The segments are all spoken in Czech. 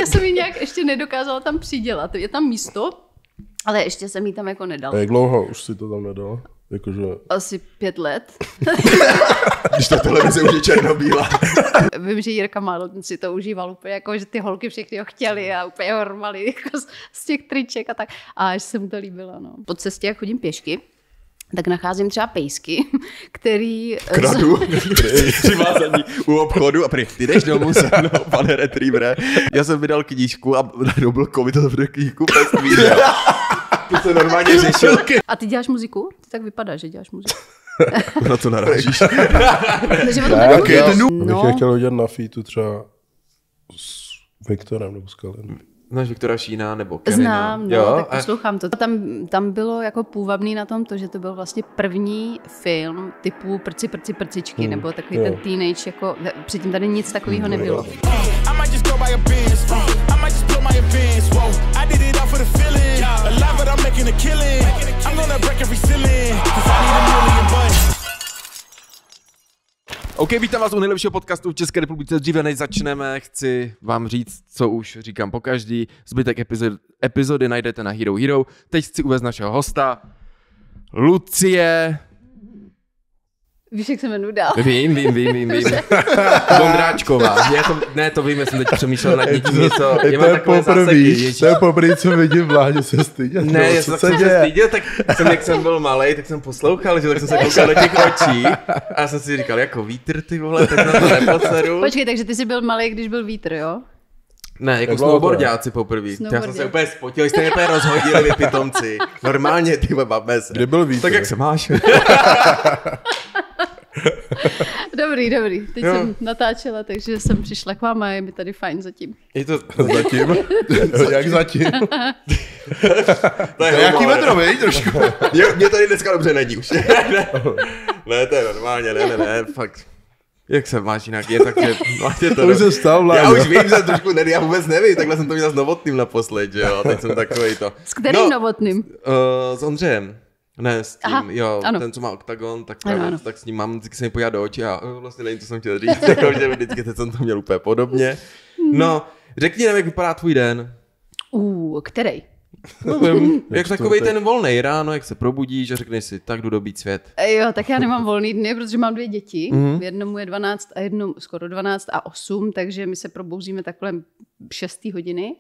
jsem ji nějak ještě nedokázala tam přidělat. Je tam místo, ale ještě jsem ji tam jako nedala. A jak dlouho už si to tam nedala? Jakože... Asi 5 let. Když ta televize už je černobílá. Vím, že Jirka Mádl si to užíval úplně, jako, že ty holky všechny ho chtěly a úplně ho rvali jako z těch triček a tak. A až se mu to líbilo. No. Po cestě, jak chodím pěšky, tak nacházím třeba pejsky, který... Kradu, přivázaný u obchodu a prý, ty jdeš domů se mnou, pane retrievere. Já jsem vydal knížku a najednou byl covid v knížku peství. To se normálně řešil. A ty děláš muziku? Ty tak vypadá, že děláš muziku. Na co narážíš? Bych chtěl udělat na featu třeba s Viktorem nebo s Kalem. Znáš Viktora Šína nebo Kevina? Znám, no, jo? Tak poslouchám to. Tam bylo jako půvabný na tom to, že to byl vlastně první film typu prcičky, nebo takový ten teenage, jako předtím tady nic takového nebylo. OK, vítám vás u nejlepšího podcastu v České republice. Dříve než začneme, chci vám říct, co už říkám pokaždý. Zbytek epizody najdete na Hero Hero. Teď chci uvést našeho hosta, Lucie. Víš, jak se jmenuje dál? Vím. Vondráčková. To vím, já jsem teď přemýšlel nad něčím něco. To je poprvé, co vidím Vláďu se stydět. Ne, já jsem se styděl, tak jak jsem byl malej, tak jsem poslouchal, že tak jsem se koukal do těch očí a já jsem si říkal, jako vítr, ty vole, tak na to neposeru. Počkej, takže ty jsi byl malej, když byl vítr, jo? Ne, jako snowboardáci poprvé. Já jsem se úplně spotil, jste mě úplně rozhodili, vy pitomci. Normálně, ty bavme se. Kde byl vítr? Tak jak se máš? Dobrý. Teď jsem natáčela, takže jsem přišla k vám a je mi tady fajn zatím. Je to zatím? Jak zatím? To je jaký metro, víš, trošku? Mě tady dneska dobře není už. Ne, to je normálně, ne, fakt. Jak se máš jinak? Je tak, že... To už se stal, já už vím, že trošku já vůbec nevím, takhle jsem to měl s Novotným naposled, že jo, teď jsem takovej to. S kterým Novotným? S Ondřejem. Ne, s tím, ano. Ten, co má Oktagon, tak s ním mám, vždycky se mi podívat do očí a vlastně nevím, co jsem chtěl říct, jako, že vždycky teď jsem to měl úplně podobně. No, řekni nám, jak vypadá tvůj den. Který? Nevím, jak takovej ten volnej ráno, jak se probudíš a řekneš si, tak jdu dobít svět. Jo, tak já nemám volný dny, protože mám 2 děti. Jednomu je 12 a jednou skoro 12 a 8, takže my se probouzíme takhle 6 hodiny.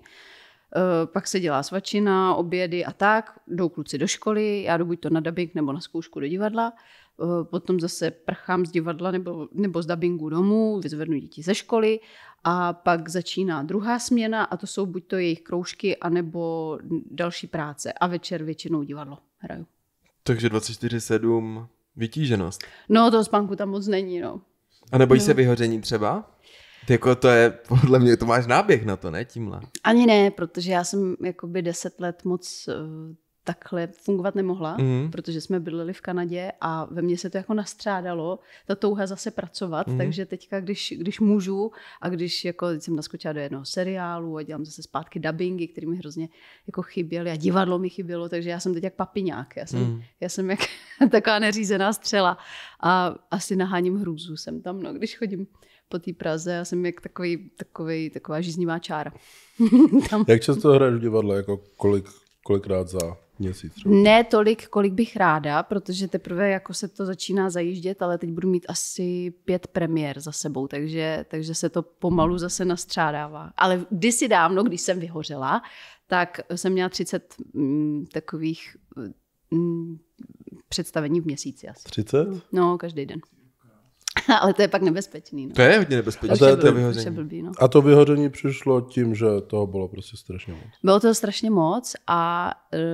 Pak se dělá svačina, obědy a tak. Jdou kluci do školy, já jdu buď to na dabing nebo na zkoušku do divadla. Potom zase prchám z divadla nebo z dabingu domů, vyzvednu děti ze školy a pak začíná druhá směna a to jsou buď to jejich kroužky, anebo další práce. A večer většinou divadlo hraju. Takže 24/7 vytíženost. No, toho spánku tam moc není, no. A nebojíš se vyhoření třeba? Jako to je, podle mě, to máš náběh na to, ne, tímhle? Ani ne, protože já jsem jakoby 10 let moc takhle fungovat nemohla, protože jsme bydleli v Kanadě a ve mně se to jako nastřádalo, ta touha zase pracovat, takže teďka, když můžu a když jako jsem naskočila do jednoho seriálu a dělám zase zpátky dabingy, které mi hrozně jako chyběly a divadlo mi chybělo, takže já jsem teď jak papiňák, já jsem jak taková neřízená střela a asi naháním hrůzu jsem tam, no, když chodím po té Praze, já jsem jak taková žíznivá čára. Jak často hraješ v divadle, jako kolikrát za měsíc? Třeba? Ne tolik, kolik bych ráda, protože teprve jako se to začíná zajíždět, ale teď budu mít asi 5 premiér za sebou, takže se to pomalu zase nastřádává. Ale kdysi dávno, když jsem vyhořela, tak jsem měla 30 takových představení v měsíci asi. 30? No, každý den. Ale to je pak nebezpečný. No. To je hodně nebezpečný. A to vyhoření přišlo tím, že toho bylo prostě strašně moc. Bylo toho strašně moc a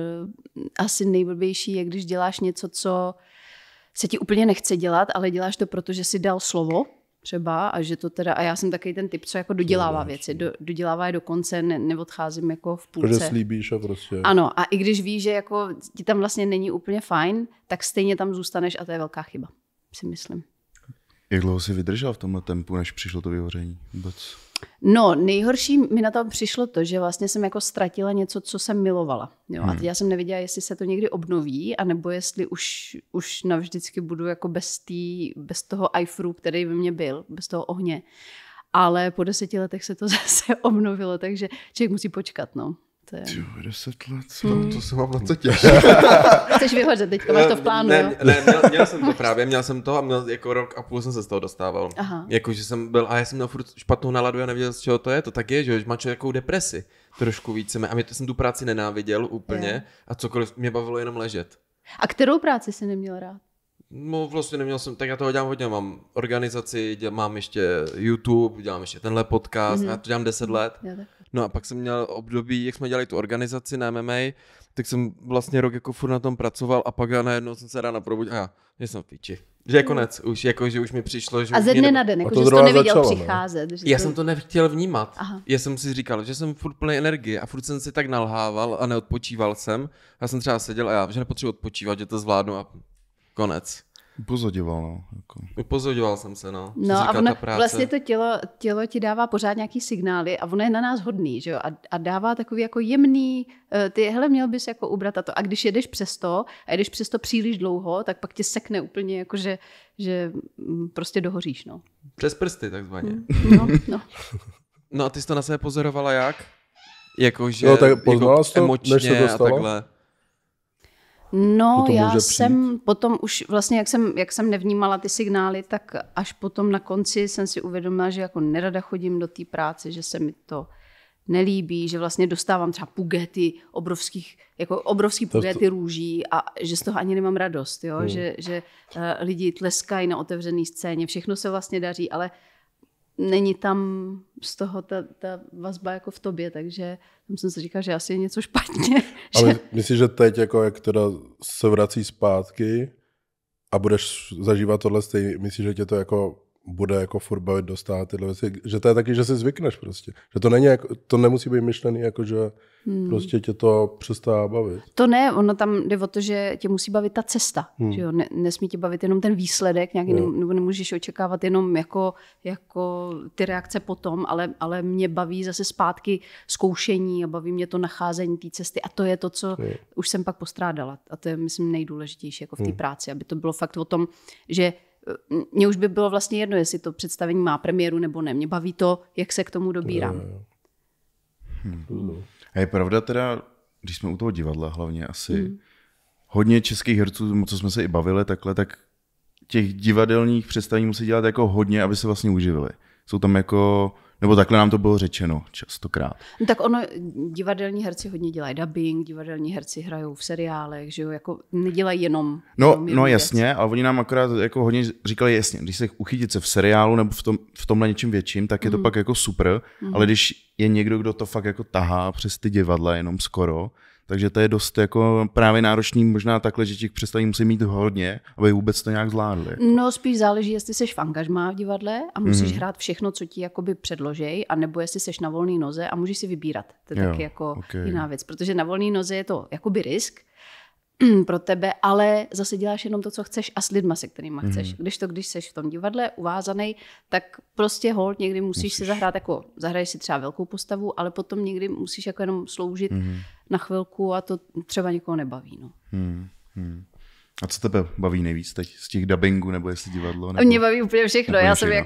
asi nejblbější je, když děláš něco, co se ti úplně nechce dělat, ale děláš to, protože si dal slovo třeba a že to teda, a já jsem takový ten typ, co jako dodělává věci, dodělává je do konce, neodcházím jako v půlce. Protože slíbíš a prostě. Ano, a i když víš, že jako ti tam vlastně není úplně fajn, tak stejně tam zůstaneš a to je velká chyba, si myslím. Jak dlouho jsi vydržel v tomhle tempu, než přišlo to vyhoření vůbec? No, nejhorší mi na to přišlo to, že vlastně jsem jako ztratila něco, co jsem milovala. Jo? A teď já jsem nevěděla, jestli se to někdy obnoví, anebo jestli už navždycky budu jako bez toho ajfru, který ve mně byl, bez toho ohně. ale po 10 letech se to zase obnovilo, takže člověk musí počkat, no. To je... 10 let, To se mám na co těšit. Chceš vyhořet, teďka máš to v plánu, jo? Měl jsem to právě, a jako rok a půl jsem se z toho dostával. Jako, že jsem byl, a já jsem měl furt špatnou náladu a nevěděl, z čeho to je, to tak je, že má člověk takovou depresi, trošku více, a jsem tu práci nenáviděl úplně a cokoliv mě bavilo jenom ležet. A kterou práci jsi neměl rád? No vlastně neměl jsem, tak já toho dělám hodně, mám organizaci, mám ještě YouTube, dělám ještě tenhle podcast, já to dělám 10 let. No a pak jsem měl období, jak jsme dělali tu organizaci na MMA, tak jsem vlastně rok jako furt na tom pracoval a pak já najednou jsem se ráno probudil a já jsem v píči. Že je konec, už jako, že už mi přišlo, že a ze dne na den, jako, že jsi to neviděl přicházet. Já jsem to nechtěl vnímat. Aha. Já jsem si říkal, že jsem furt plný energie a furt jsem si tak nalhával a neodpočíval jsem. Já jsem třeba seděl a já, že nepotřebuji odpočívat, že to zvládnu a konec. Upozorňoval, no. Jako. Upozorňoval jsem se, no. No a vlastně to tělo ti dává pořád nějaký signály a ono je na nás hodný, že jo? A dává takový jako jemný, hele, měl bys jako ubrat a to. A když jedeš přes to a jedeš přes to příliš dlouho, tak pak tě sekne úplně jako, že prostě dohoříš, no. Přes prsty, takzvaně. No. No a ty jsi to na sebe pozorovala jak? Jakože no, tak poznala jako to, emočně a takhle. No, já jsem potom už vlastně, jak jsem nevnímala ty signály, tak až potom na konci jsem si uvědomila, že jako nerada chodím do té práce, že se mi to nelíbí, že vlastně dostávám třeba pugety obrovský pugety růží a že z toho ani nemám radost, jo? Že lidi tleskají na otevřené scéně, všechno se vlastně daří, ale není tam z toho ta vazba jako v tobě, takže tam jsem si říkal, že asi je něco špatně. Ale myslíš, že teď, jako jak teda se vrací zpátky a budeš zažívat tohle stejně, myslíš, že tě to jako bude jako furt bavit dostat tyhle věci, že to je taky, že si zvykneš prostě. Že to není jako, to nemusí být myšlený, jako že prostě tě to přestává bavit. To ne, ono tam jde o to, že tě musí bavit ta cesta. Že jo? Nesmí tě bavit jenom ten výsledek, nějaký, nebo nemůžeš očekávat jenom jako ty reakce potom, ale mě baví zase zpátky zkoušení a baví mě to nacházení té cesty a to je to, co už jsem pak postrádala. A to je, myslím, nejdůležitější jako v té práci, aby to bylo fakt o tom, že mně už by bylo vlastně jedno, jestli to představení má premiéru nebo ne. Mě baví to, jak se k tomu dobírám. A je pravda teda, když jsme u toho divadla hlavně asi, hodně českých herců, co jsme se i bavili takhle, tak těch divadelních představení musí dělat jako hodně, aby se vlastně uživili. Jsou tam jako, nebo takhle nám to bylo řečeno častokrát. No tak ono, divadelní herci hodně dělají dubbing, divadelní herci hrajou v seriálech, že jo, jako nedělají jenom No jasně, ale oni nám akorát jako hodně říkali, jasně, když se uchytit se v seriálu nebo v tomhle něčem větším, tak je to pak jako super, ale když je někdo, kdo to fakt jako tahá přes ty divadla jenom skoro, takže to je dost jako právě náročný, možná takhle, že těch představení musí mít hodně, aby vůbec to nějak zvládli. No spíš záleží, jestli seš v angažmá v divadle a musíš hrát všechno, co ti jakoby předložej, anebo jestli seš na volné noze a můžeš si vybírat. To je taky jako jiná věc, protože na volné noze je to jakoby risk pro tebe, ale zase děláš jenom to, co chceš a s lidma, se kterýma chceš. Když seš v tom divadle uvázaný, tak prostě hold někdy musíš si zahrát jako, zahraješ si třeba velkou postavu, ale potom někdy musíš jako jenom sloužit na chvilku a to třeba někoho nebaví. No. A co tebe baví nejvíc teď? Z těch dubbingů nebo jestli divadlo? Nebo... Mě baví úplně všechno. Já jsem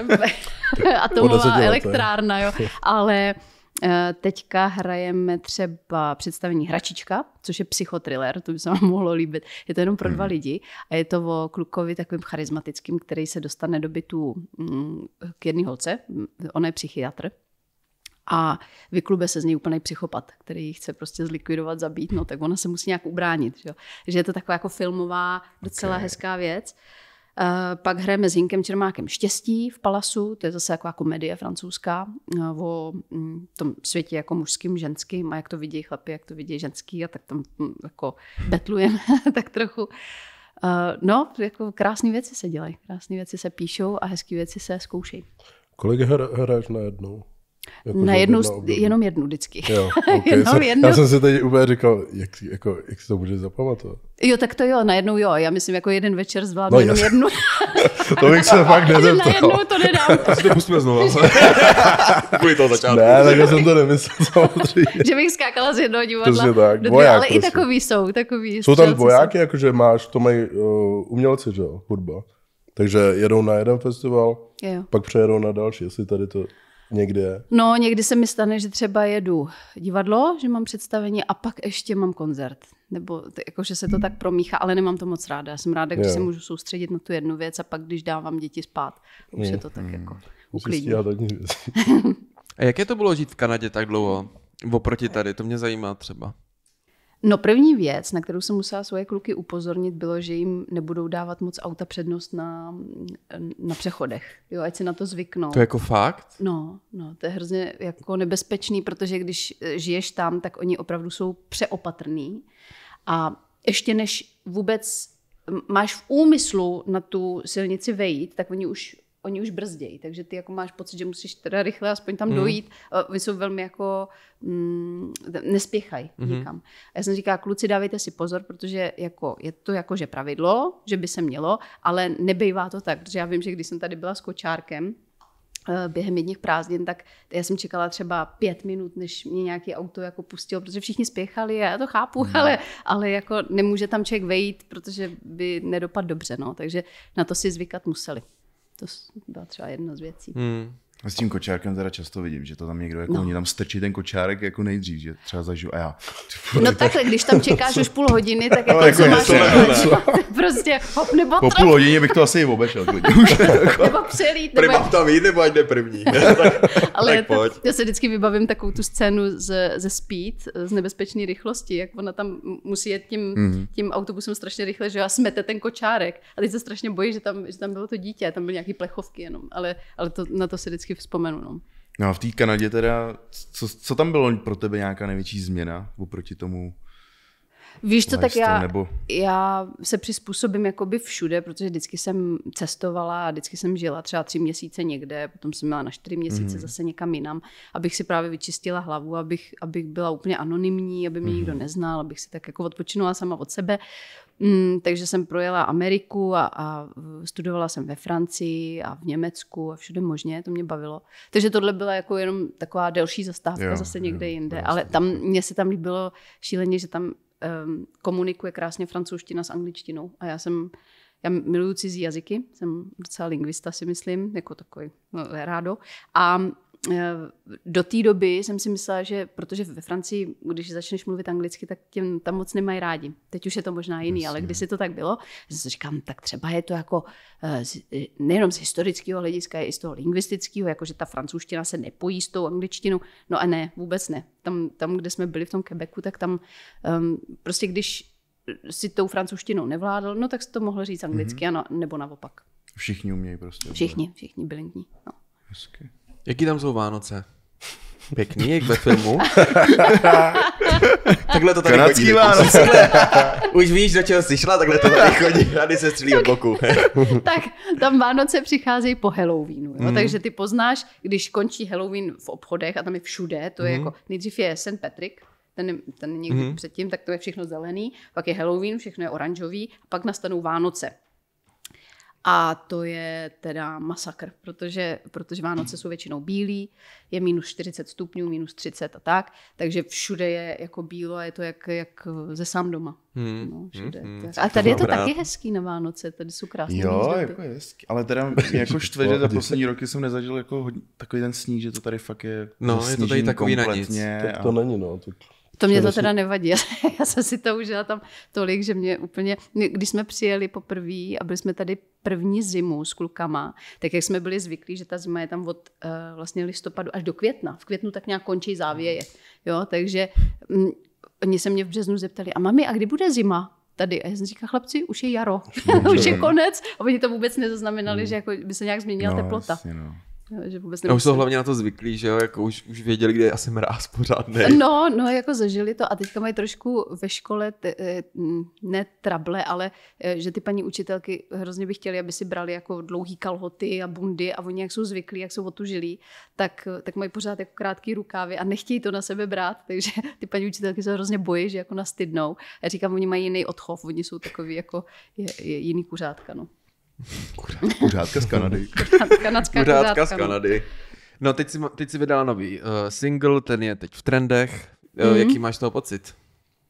atomová elektrárna, jo. Ale teďka hrajeme třeba představení Hračička, což je psychotriller, to by se vám mohlo líbit. Je to jenom pro 2 lidi a je to o klukovi takovým charismatickým, který se dostane do bytu k jedné holce. Ona je psychiatr. A vyklube se z něj úplný psychopat, který chce prostě zlikvidovat, zabít, no tak ona se musí nějak ubránit. Že je to taková jako filmová, docela hezká věc. Pak hrajeme s Hinkem Čermákem Štěstí v Palasu, to je zase jako komedie francouzská o tom světě jako mužským, ženským a jak to vidí chlapi, jak to vidí ženský a tak tam jako betlujeme tak trochu. No, jako krásné věci se dělají, krásné věci se píšou a hezké věci se zkoušejí. Kolik hraješ najednou? Jako na jednu, jenom jednu vždycky. Jo, okay. Já jsem si teď úplně říkal, jak si to můžeš zapamatovat. Jo, tak to jo, najednou jo. Já myslím, jako jeden večer zvládnu jenom jednu. To bych se fakt nezeptal. Najednou to nedám. To si to pustíme znovu. Kvůli toho začátku. Ne, tak jsem to nemyslel samozřejmě. Že bych skákala z jednoho divadla. Tak, voják, ale prostě. I takový jsou. Jsou tam vojáky, jakože máš, to mají umělci, že jo, hudba. Takže jedou na jeden festival, Jo. pak přejedou na další, jestli tady to někdy je. No, někdy se mi stane, že třeba jedu divadlo, že mám představení a pak ještě mám koncert. Nebo jako, že se to tak promíchá, ale nemám to moc ráda. Já jsem ráda, když se můžu soustředit na tu jednu věc a pak, když dávám děti spát, už se to tak jako uklidní. A jaké to bylo žít v Kanadě tak dlouho? Oproti tady, to mě zajímá třeba. No první věc, na kterou jsem musela svoje kluky upozornit, bylo, že jim nebudou dávat moc auta přednost na přechodech. Jo, ať si na to zvyknou. To je jako fakt? No, to je hrozně jako nebezpečný, protože když žiješ tam, tak oni opravdu jsou přeopatrní. A ještě než vůbec máš v úmyslu na tu silnici vejít, tak oni už brzdějí, takže ty jako máš pocit, že musíš teda rychle aspoň tam dojít. Oni jsou velmi jako nespěchají nikam. A já jsem říkala, kluci, dávejte si pozor, protože jako, je to jakože pravidlo, že by se mělo, ale nebejvá to tak, protože já vím, že když jsem tady byla s kočárkem během jedních prázdnin, tak já jsem čekala třeba 5 minut, než mě nějaký auto jako pustilo, protože všichni spěchali a já to chápu, ale jako nemůže tam člověk vejít, protože by nedopadl dobře, no. Takže na to si zvykat museli. To byla třeba jedna z věcí. A s tím kočárkem teda často vidím, že to tam někdo, jako oni tam strčí ten kočárek jako nejdřív, že třeba zažiju a já. No takhle, když tam čekáš už půl hodiny, tak jako co máš prostě hop nebo po půl hodině bych to asi i obešel. Nebo přelít. Mám tam jít, nebo ať jde první. Ale já se vždycky vybavím takovou tu scénu ze Speed, z nebezpečné rychlosti, jak ona tam musí jet tím autobusem strašně rychle, že smete ten kočárek. A teď se strašně bojí, že tam bylo to dítě, tam byly nějaký plechovky jenom, ale na to se vždycky vzpomenu. No a v té Kanadě teda, co tam bylo pro tebe nějaká největší změna oproti tomu? Víš co, tak já se přizpůsobím jakoby všude, protože vždycky jsem cestovala a vždycky jsem žila třeba 3 měsíce někde, potom jsem měla na 4 měsíce zase někam jinam, abych si právě vyčistila hlavu, abych byla úplně anonymní, aby mě nikdo neznal, abych si tak jako odpočinula sama od sebe. Takže jsem projela Ameriku a studovala jsem ve Francii a v Německu a všude možně, to mě bavilo. Takže tohle byla jako jenom taková delší zastávka zase někde jinde, ale mně se tam líbilo šíleně, že tam komunikuje krásně francouzština s angličtinou a já miluju cizí jazyky, jsem docela lingvista, si myslím, jako takový rádo. A do té doby jsem si myslela, že protože ve Francii, když začneš mluvit anglicky, tak tě tam moc nemají rádi. Teď už je to možná jiný, ale kdysi to tak bylo, že si říkám, tak třeba je to jako nejenom z historického hlediska, je i z toho lingvistického, jako že ta francouzština se nepojí s tou angličtinou. No a ne, vůbec ne. Tam kde jsme byli v tom Quebecu, tak tam prostě když si tou francouzštinou nevládal, no tak si to mohl říct anglicky, nebo naopak. Všichni umějí prostě. Všichni bilingní. No. Hezky. Jaký tam jsou Vánoce? Pěkný, jak ve filmu. Takhle to tady Kanadský chodí. Vánoce. Už víš, do čeho jsi šla, takhle to tady chodí. Tady se střílí od boku. Tak tam Vánoce přicházejí po Halloweenu. Jo? Takže ty poznáš, když končí Halloween v obchodech a tam je všude, to je jako, nejdřív je St. Patrick, ten někdy předtím, tak to je všechno zelený, pak je Halloween, všechno je oranžový, a pak nastanou Vánoce. A to je teda masakr, protože Vánoce jsou většinou bílý, je minus 40 stupňů, minus 30 a tak, takže všude je jako bílo a je to jak ze sám doma. No, všude. A tady je to taky hezký na Vánoce, tady jsou krásné výzdoby. Jako je hezký, ale teda jako štve, že za poslední roky jsem nezažil jako takový ten sníh, že to tady fakt je je to tady takový na nic. Tak to není, no. To mě to teda nevadí. Já jsem si to užila tam tolik, že mě úplně... Když jsme přijeli poprvé a byli jsme tady první zimu s klukama, tak jak jsme byli zvyklí, že ta zima je tam od vlastně listopadu až do května. V květnu tak nějak končí závěje. Jo, takže oni se mě v březnu zeptali, a mami, a kdy bude zima tady? A já jsem říkala, chlapci, už je jaro. Už je konec. A oni to vůbec nezaznamenali, že jako by se nějak změnila teplota. Jasně, no. Že vůbec už jsou hlavně na to zvyklí, že jo, jako už věděli, kde je asi mráz pořádnej. No, jako zažili to a teďka mají trošku ve škole, ne trable, ale že ty paní učitelky hrozně by chtěly, aby si brali jako dlouhý kalhoty a bundy a oni jak jsou zvyklí, jak jsou otužilí, tak mají pořád jako krátký rukávy a nechtějí to na sebe brát, takže ty paní učitelky se hrozně bojí, že jako nastydnou. Já říkám, oni mají jiný odchov, oni jsou takový jako jiný kuřátka, no. Kuřátka z Kanady. Kuřátka z Kanady. No teď si vydala nový single, ten je teď v trendech. Jaký máš toho pocit?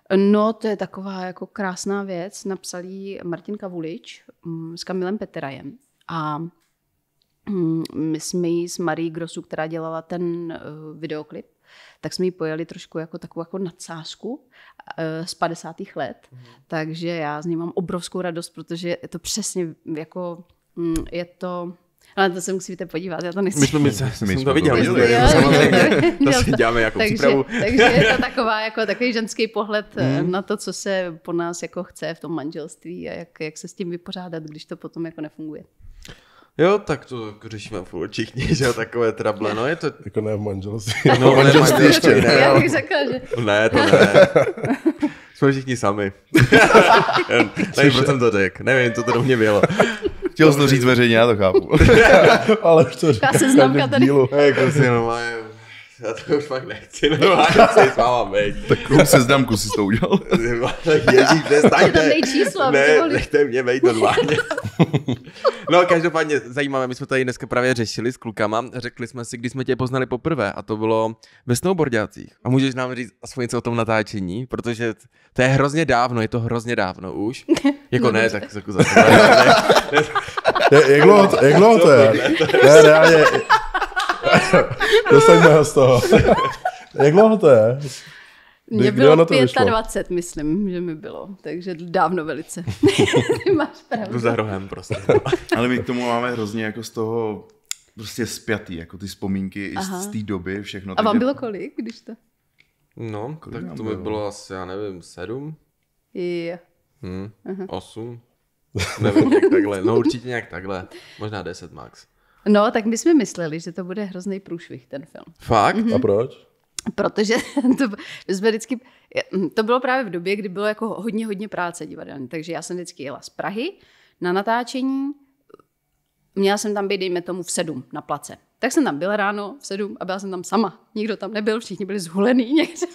No, to je taková jako krásná věc. Napsal jí Martin Kavulič s Kamilem Peterajem. A my jsme jí s Marí Grosu, která dělala ten videoklip, tak jsme jí pojeli trošku jako takovou jako nadsázku z 50. let. Takže já z ní mám obrovskou radost, protože je to přesně jako, je to... Ale to se musíte podívat, já to nechci. My jsme to viděli. To si děláme jako přípravu. Takže je to taková, jako takový ženský pohled na to, co se po nás jako chce v tom manželství a jak se s tím vypořádat, když to potom jako nefunguje. Jo, tak to řešíme furt všichni, že takové trable, no je to... Jako ne v manželství. No, v manželství ještě ne. Já bych řekla, že... Ne, to ne. Jsme všichni sami. Nevím, proč jsem to řekl. Nevím, co to do mě bylo. Chtěl jsi to říct veřejně, já to chápu. Ale už to říká. Já se známka tady. Jako si normálně... Já to už fakt nechci, normálně se s váma bejt. Takovou seznamku si to udělal. Ježíš, přestaňte. To dej číslo. Ne, nechte mě bejt normálně. No, každopádně zajímavé, my jsme tady dneska právě řešili s klukama, řekli jsme si, když jsme tě poznali poprvé a to bylo ve snowboardácích. A můžeš nám říct aspoň něco o tom natáčení, protože to je hrozně dávno, je to hrozně dávno už. Jako ne, tak Jak dlouho to je? Ne, reálně... Dostaňme ho z toho. Jak dlouho to je? Mně bylo 25, myslím, že mi bylo, takže dávno velice. Ty máš pravdu. Jdu za rohem prostě. Ale my k tomu máme hrozně jako z toho prostě spjatý, jako ty vzpomínky i z té doby, všechno. A vám bylo kolik, když to? No, tak to by bylo asi, já nevím, 7? Jo. 8? Nevím, jak takhle. No určitě nějak takhle. Možná 10 max. No, tak my jsme mysleli, že to bude hrozný průšvih, ten film. Fakt? A proč? Protože to bylo právě v době, kdy bylo jako hodně práce divadelní, takže já jsem vždycky jela z Prahy na natáčení, měla jsem tam být, dejme tomu, v 7 na place. Tak jsem tam byla ráno v 7 a byla jsem tam sama. Nikdo tam nebyl, všichni byli zhulený někde.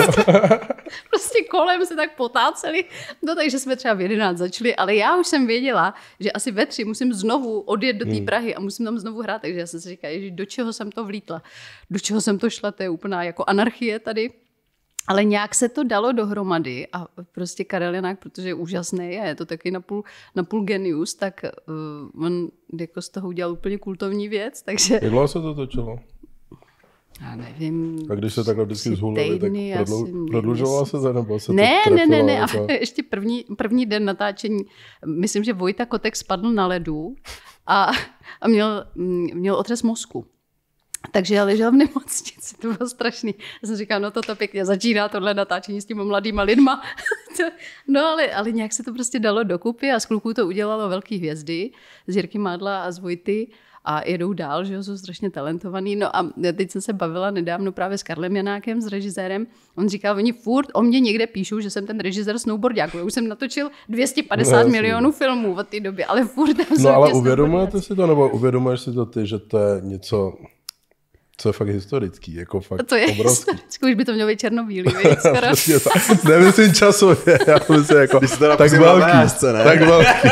Prostě kolem se tak potáceli. No, takže jsme třeba v 11 začali, ale já už jsem věděla, že asi ve 3 musím znovu odjet do té Prahy a musím tam znovu hrát. Takže já jsem si říkala, ježiš, do čeho jsem to vlítla? Do čeho jsem to šla? To je úplná jako anarchie tady. Ale nějak se to dalo dohromady a prostě Karel Janák, protože je úžasný a je to taky napůl genius, tak on jako z toho udělal úplně kultovní věc, takže... Jak dlouho se to točilo? Já nevím. A když se takhle vždycky zhulili, tak prodlužovala se to, nebo se ne, to trefilo? Ne. A ještě první den natáčení, myslím, že Vojta Kotek spadl na ledu a měl otřes mozku. Takže já ležel v nemocnici, to bylo strašný. Já jsem říkala, no to pěkně začíná tohle natáčení s těma mladýma lidma. No ale nějak se to prostě dalo dokupy a z kluků to udělalo velký hvězdy, z Jirky Mádla a z Vojty a jedou dál, že jsou strašně talentovaný. No a teď jsem se bavila nedávno právě s Karlem Janákem, s režisérem. On říkal, oni furt o mě někde píšou, že jsem ten režisér snowboardáku. Já už jsem natočil 250 milionů filmů od té doby, ale furt tam No ale uvědomujete si to, nebo uvědomuješ si to ty, že to je něco... Co je fakt historický, jako fakt to je obrovský. Historický, už by to mělo být černobílý, skoro. Nemyslím časově, já myslím jako tak velký, tak velký.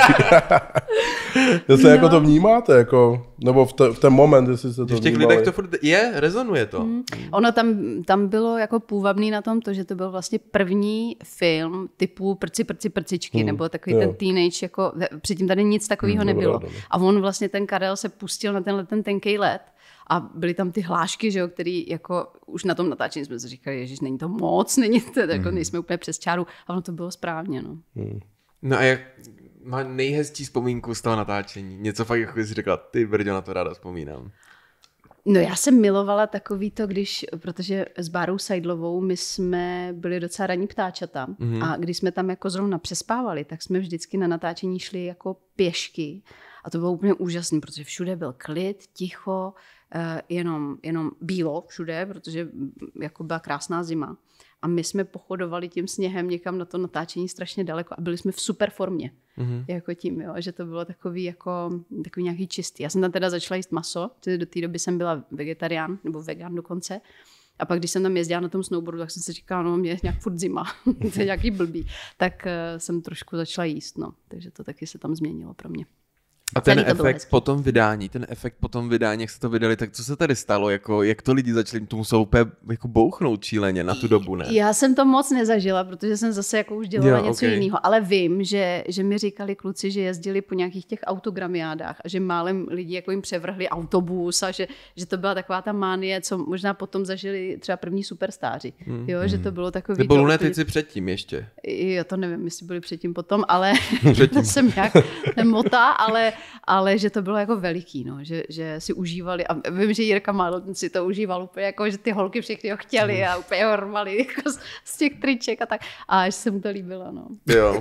Jestli jako to vnímáte, jako, nebo v ten moment, jestli se to v těch vnímali. lidech to furt rezonuje to. Ono tam bylo jako půvabný na tom to, že to byl vlastně první film typu prcičky, nebo takový ten teenage, jako předtím tady nic takového nebylo. A on vlastně, ten Karel se pustil na ten tenkej let. A byly tam ty hlášky, že jo, který jako už na tom natáčení jsme si říkali, ježiš, není to moc, jako nejsme úplně přes čáru, a ono to bylo správně, no. No a jak má nejhezčí vzpomínku z toho natáčení? Něco fakt, jako jsi řekla, ty brďo, na to ráda vzpomínám. No já jsem milovala takový to, protože s Bárou Seidlovou my jsme byli docela ranní ptáčata a když jsme tam jako zrovna přespávali, tak jsme vždycky na natáčení šli jako pěšky a to bylo úplně úžasné, protože všude byl klid, ticho, jenom bílo všude, protože jako byla krásná zima. A my jsme pochodovali tím sněhem někam na to natáčení strašně daleko a byli jsme v super formě. Jako tím, jo, že to bylo takový nějaký čistý. Já jsem tam teda začala jíst maso, protože do té doby jsem byla vegetarián, nebo vegan dokonce. A pak, když jsem tam jezdila na tom snowboardu, tak jsem si říkala, no mě je nějak furt zima, to je nějaký blbý. Tak jsem trošku začala jíst, no. Takže to taky se tam změnilo pro mě. A ten efekt po tom vydání, jak se to vydali, tak co se tady stalo? Jako, jak to lidi začali tomu se úplně jako bouchnout šíleně na tu dobu, ne? Já jsem to moc nezažila, protože jsem zase jako už dělala něco jiného, ale vím, že mi říkali kluci, že jezdili po nějakých těch autogramiádách a že málem lidi jako jim převrhli autobus a že to byla taková ta mánie, co možná potom zažili třeba první superstáři. Jo, že to bylo takový... Nebo lunetici předtím ještě. Jo, to nevím, jestli byli předtím potom, ale to jsem nějak nemotá, ale že to bylo jako veliký, no, že si užívali a vím, že Jirka Mádl si to užíval úplně jako, že ty holky všechny ho chtěli a úplně ho rvali jako z těch triček a tak. A až se mu to líbilo, no. Jo.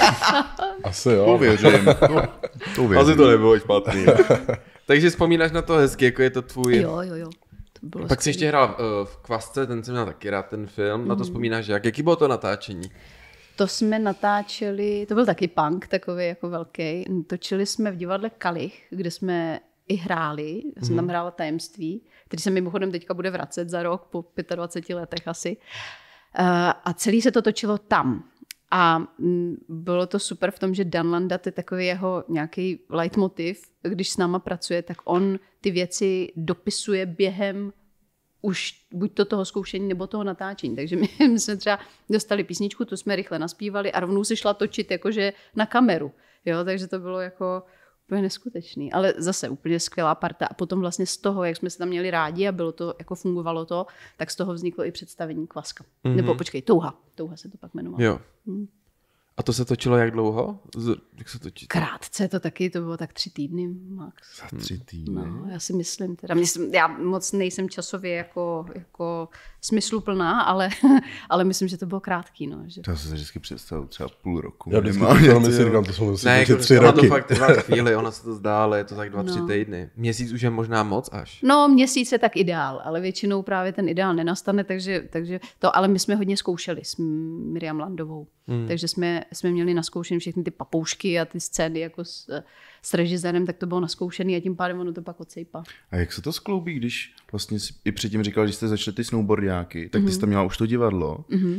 Asi jo. To věřím. Asi to nebylo špatný. Takže vzpomínáš na to hezky, jako je to tvůj... Jo. Pak jsi ještě hrál v Kvasce, ten jsem měl taky rád, ten film. Na to vzpomínáš jak? Jaký bylo to natáčení? To jsme natáčeli, to byl taky punk takový jako velký. Točili jsme v divadle Kalich, kde jsme i hráli. Já jsem tam hrála Tajemství, který se mimochodem teďka bude vracet za rok, po 25 letech asi. A celý se to točilo tam. A bylo to super v tom, že Dan Landa, je takový jeho nějaký leitmotiv, když s náma pracuje, tak on ty věci dopisuje během už buď to toho zkoušení, nebo toho natáčení. Takže my jsme třeba dostali písničku, tu jsme rychle naspívali a rovnou se šla točit jakože na kameru. Jo, takže to bylo jako úplně neskutečný. Ale zase úplně skvělá parta. A potom vlastně z toho, jak jsme se tam měli rádi a bylo to, jako fungovalo to, tak z toho vzniklo i představení Kvaska. Nebo počkej, Touha. Touha se to pak jmenovalo. Jo. A to se točilo jak dlouho? Jak se točí? Krátce to taky, to bylo tak 3 týdny max. Za 3 týdny? No, já si myslím. Já moc nejsem časově jako smysluplná, ale myslím, že to bylo krátký. No, že... To jsem si vždycky představil třeba půl roku. Já vždycky si říkám, to jsou ne, jako 3 roky. To fakt trvá chvíli, ono se to zdá, ale je to tak 2-3 týdny. Měsíc už je možná moc až. No, měsíc je tak ideál, ale většinou právě ten ideál nenastane, takže to, ale my jsme hodně zkoušeli s Miriam Landovou. Takže jsme měli naskoušený všechny ty papoušky a ty scény jako s režisérem, tak to bylo naskoušený a tím pádem ono to pak odsejpá. A jak se to skloubí, když vlastně si i předtím říkal, že jste začali ty snowboardiáky, tak ty jste měla už to divadlo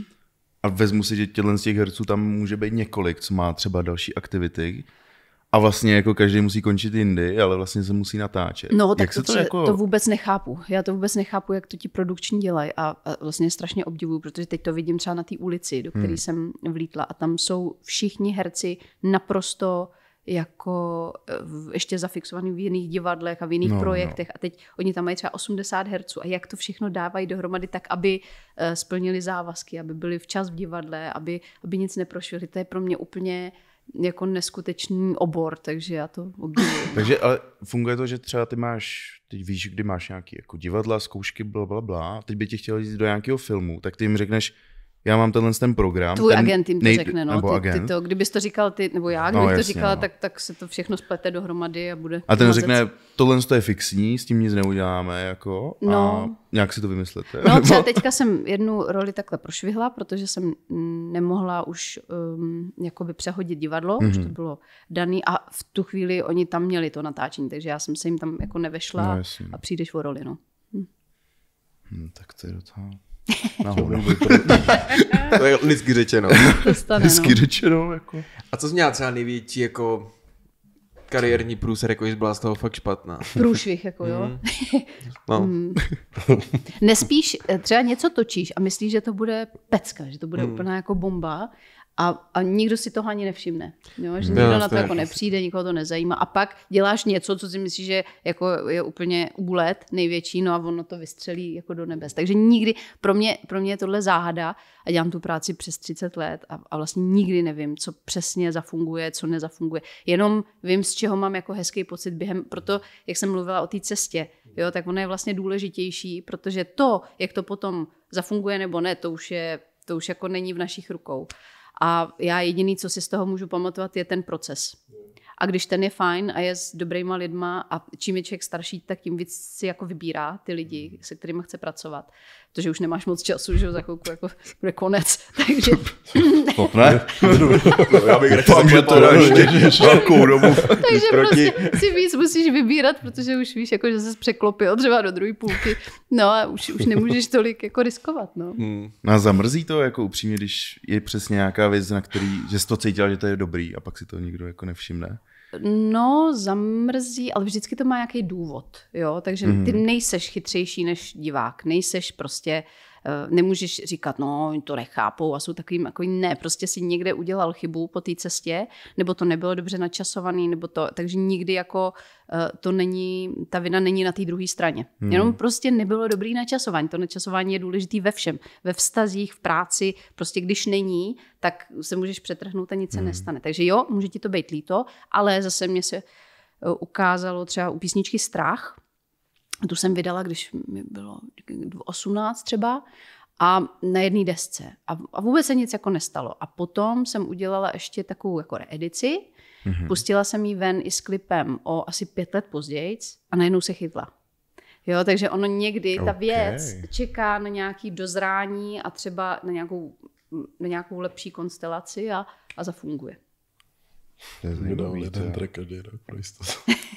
a vezmu si, že těchto z těch herců tam může být několik, co má třeba další aktivity a vlastně jako každý musí končit jindy, ale vlastně se musí natáčet. No, tak jak se to vůbec nechápu. Já to vůbec nechápu, jak to ti produkční dělají a vlastně strašně obdivuju, protože teď to vidím třeba na té ulici, do které jsem vlítla a tam jsou všichni herci naprosto jako ještě zafixovaný v jiných divadlech a v jiných projektech a teď oni tam mají třeba 80 herců a jak to všechno dávají dohromady tak, aby splnili závazky, aby byli včas v divadle, aby nic neprošvihli. To je pro mě úplně jako neskutečný obor, takže já to obdivuji. Takže ale funguje to, že třeba ty víš, kdy máš nějaký jako divadla, zkoušky, blablabla, teď by ti chtěl jít do nějakého filmu, tak ty jim řekneš, já mám ten program. Tvůj agent jim to řekne, no. Nebo ty to, kdybys to říkal ty, nebo já, kdybych to říkala, tak se to všechno splete dohromady a bude... A ten řekne, tohle je fixní, s tím nic neuděláme, jako, a nějak si to vymyslete. No třeba teďka jsem jednu roli takhle prošvihla, protože jsem nemohla už jakoby přehodit divadlo, už to bylo daný a v tu chvíli oni tam měli to natáčení, takže já jsem se jim tam jako nevešla a přijdeš o roli, no. Tak to je docela... To je lidsky řečeno. Lidsky řečeno, jako. A co jsi měla třeba největší jako kariérní průser, jako jsi byla z toho fakt špatná? Průšvih, jako jo. No. Nespíš, třeba něco točíš a myslíš, že to bude pecka, že to bude úplná jako bomba a nikdo si toho ani nevšimne. Jo? Že nikdo na to jako nepřijde, nikoho to nezajímá. A pak děláš něco, co si myslíš, že jako je úplně úlet největší, no a ono to vystřelí jako do nebes. Takže nikdy, pro mě je tohle záhada a dělám tu práci přes 30 let a vlastně nikdy nevím, co přesně zafunguje, co nezafunguje. Jenom vím, z čeho mám jako hezký pocit během, proto, jak jsem mluvila o té cestě, jo, tak ono je vlastně důležitější, protože to, jak to potom zafunguje nebo ne, to už jako není v našich rukou. A já jediný, co si z toho můžu pamatovat, je ten proces. A když ten je fajn a je s dobrýma lidma a čím je člověk starší, tak tím víc si jako vybírá ty lidi, se kterými chce pracovat. Protože už nemáš moc času, že za chvilku jako bude konec. Takže... Ne? Já bych řekl, že to dá ještě velkou dobu. Takže prostě si víc musíš vybírat, protože už víš, jako, že jsi překlopil třeba do druhé půlky. No a už nemůžeš tolik jako riskovat. No. Nás zamrzí to jako upřímně, když je přesně nějaká věc, na který, že jsi to cítila, že to je dobrý a pak si to nikdo jako nevšimne. No, zamrzí, ale vždycky to má nějaký důvod, jo, takže ty nejseš chytřejší než divák, nejseš prostě, nemůžeš říkat, no, oni to nechápou a jsou takovým, jako ne, prostě si někde udělal chybu po té cestě, nebo to nebylo dobře načasovaný, nebo to, takže nikdy jako to není, ta vina není na té druhé straně. Jenom prostě nebylo dobrý načasování, to načasování je důležitý ve všem, ve vztazích, v práci, prostě když není, tak se můžeš přetrhnout a nic se nestane. Takže jo, může ti to být líto, ale zase mě se ukázalo třeba u písničky Strach, tu jsem vydala, když mi bylo 18 třeba, a na jedné desce. A vůbec se nic jako nestalo. A potom jsem udělala ještě takovou jako reedici, pustila jsem ji ven i s klipem o asi 5 let později a najednou se chytla. Jo, takže ono někdy, ta věc čeká na nějaký dozrání a třeba na nějakou lepší konstelaci a zafunguje. Vydal jeden track každý rok pro jistotu.